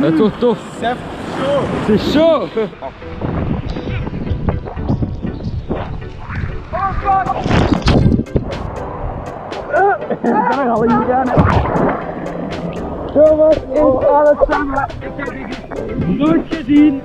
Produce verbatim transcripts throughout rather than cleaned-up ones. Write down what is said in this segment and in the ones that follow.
Het wordt tof. C'est chaud. Het is chaud. Ik ben er al in gegaan. Jongens, in alles samen. Ik heb dit nooit gezien.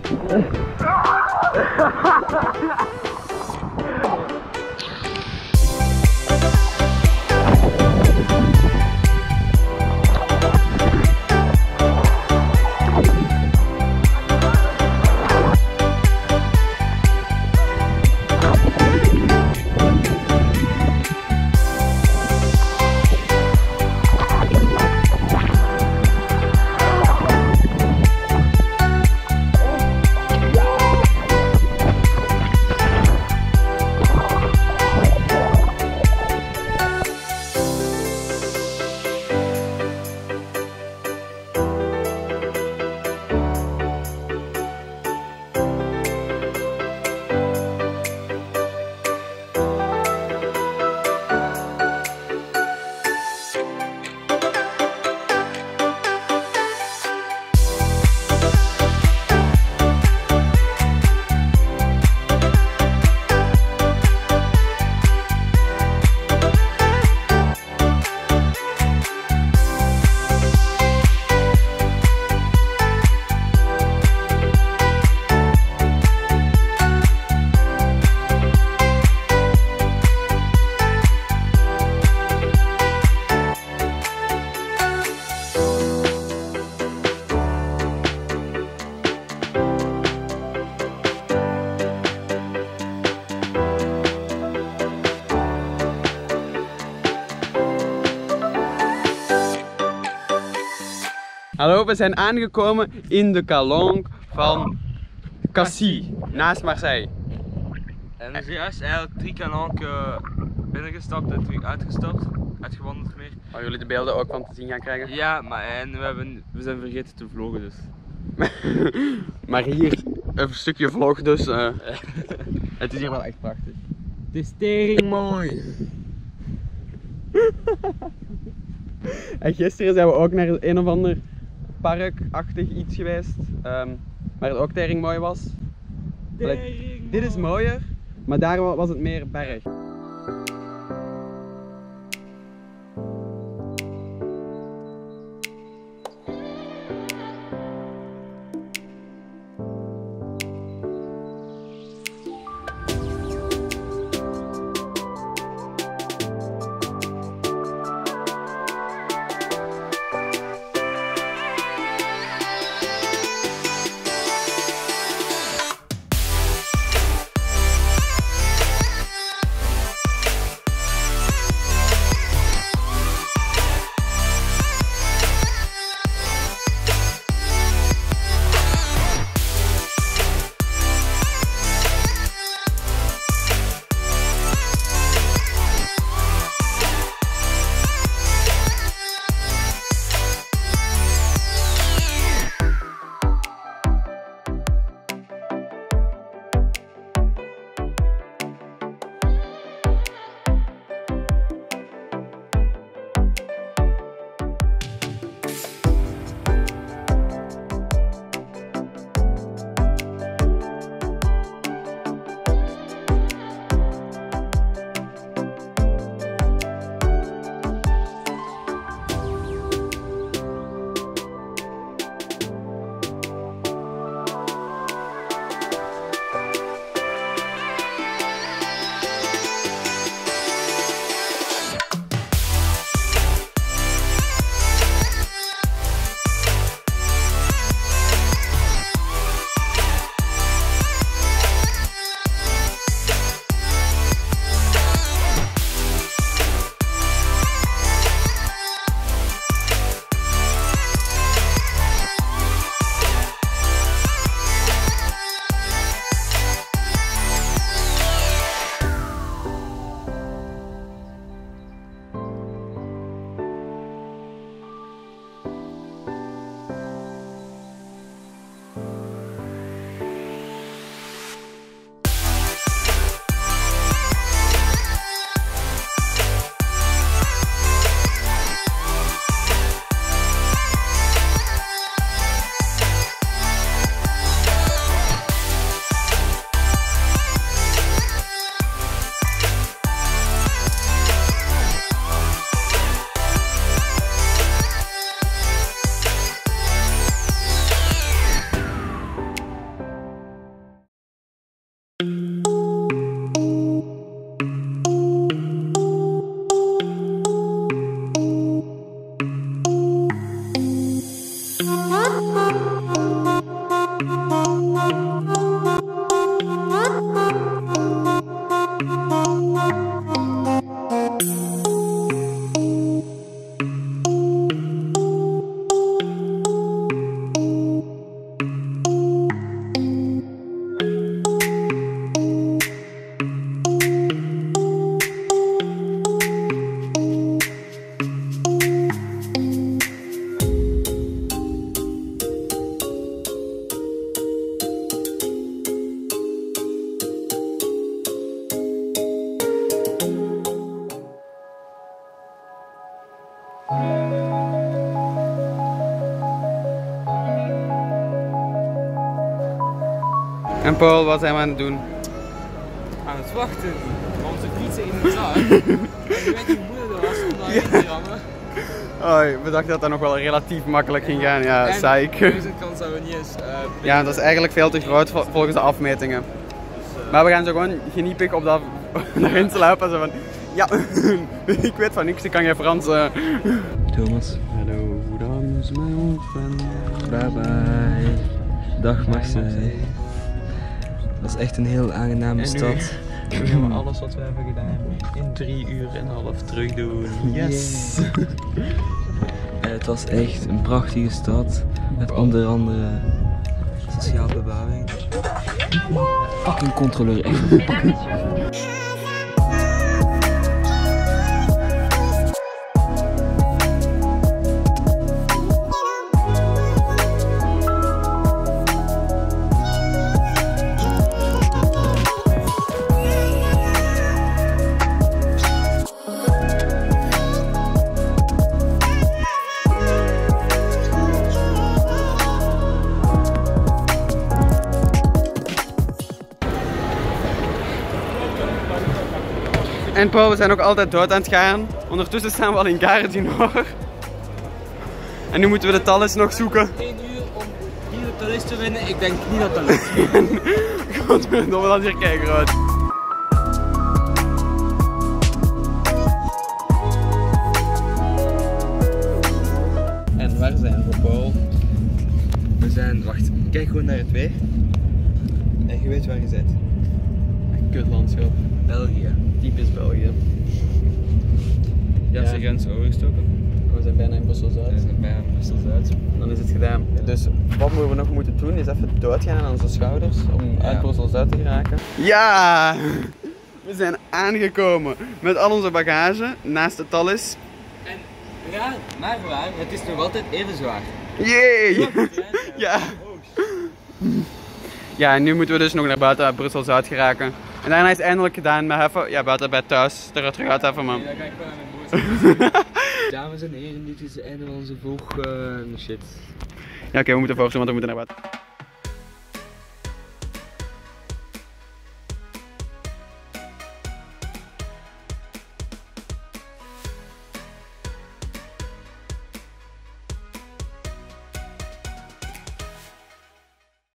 Hallo, we zijn aangekomen in de Calanque van Cassis, naast Marseille. En we zijn juist eigenlijk drie Calanques uh, binnengestapt en terug uitgestapt, uitgewandeld meer. Waar jullie de beelden ook van te zien gaan krijgen. Ja, maar en we, hebben, we zijn vergeten te vloggen dus. Maar hier een stukje vlog dus. Uh, het is hier wel echt prachtig. Het is tering mooi. En gisteren zijn we ook naar een of ander parkachtig iets geweest, um, waar het ook tering mooi was. Like, dit is mooier, maar daar was het meer berg. En Paul, wat zijn we aan het doen? Aan het wachten. Onze fietsen in de zaak. En je weet hoe moeilijk dat was om daarheen te rammen. Oh, we dachten dat dat nog wel relatief makkelijk ging gaan. Ja, psych. En deze kans hebben we niet eens. Uh, Ja, dat is eigenlijk veel te groot vol- volgens de afmetingen. Maar we gaan zo gewoon geniepig op dat daarin sluipen. Zo van, ja, ik weet van niks, ik kan geen Frans. Uh. Thomas. Hallo, dan is mijn old friend. Bye bye. Dag Marseille. Dat is echt een heel aangename stad. Nu gaan we alles wat we hebben gedaan in drie uur en een half terug doen. Yes! En het was echt een prachtige stad. Met onder andere sociale bebouwing. Fucking controleur, echt. En Paul, we zijn ook altijd dood aan het gaan. Ondertussen staan we al in Gare En nu moeten we de Thalys nog zoeken. één uur om hier de Thalys te winnen, ik denk niet dat dat lukt. Godverdomme, dat is hier kei groot. En waar zijn we, Paul? We zijn, wacht, kijk gewoon naar het weer. En je weet waar je bent. Kutlandschap. België. Typisch België. Je hebt de grens overgestoken. We zijn bijna in Brussel-Zuid. We zijn bijna in Brussel-Zuid. Dan is het gedaan. Dus wat we nog moeten doen is even doodgaan aan onze schouders om uit Ja. Brussel-Zuid te geraken. Ja! We zijn aangekomen met al onze bagage naast de Thalys. En raar, maar waar, het is nog altijd even zwaar. Yay! Ja! Ja, en nu moeten we dus nog naar buiten uit Brussel-Zuid geraken. En daarna is het eindelijk gedaan met even, ja, buiten bij thuis, eruit terug uit even, man. Nee, daar ga ik wel aan mijn boord. Dames en heren, dit is het einde van onze vlog. Uh, shit. Ja, oké, we moeten voorstellen, want we moeten naar buiten.